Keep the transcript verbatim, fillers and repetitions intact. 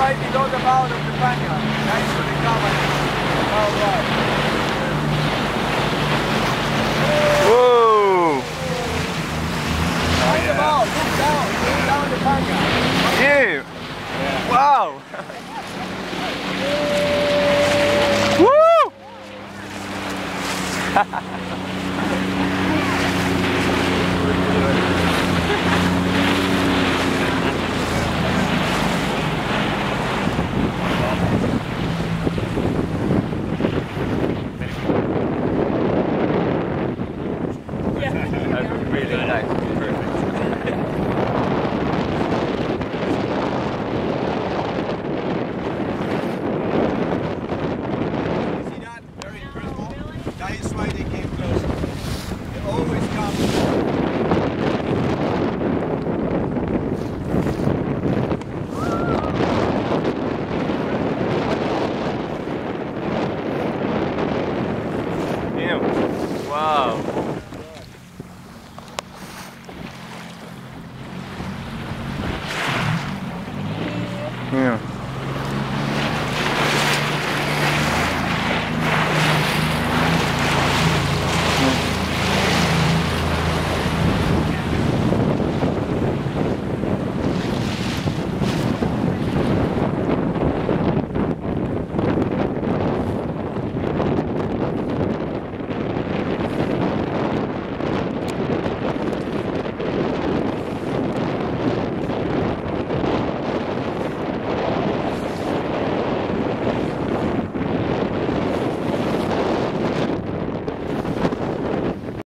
Right below the mouth of the panga. Nice to recover. Alright. Whoa! Find the mouth, look down, look down the panga. You! Yeah. Wow! Woo!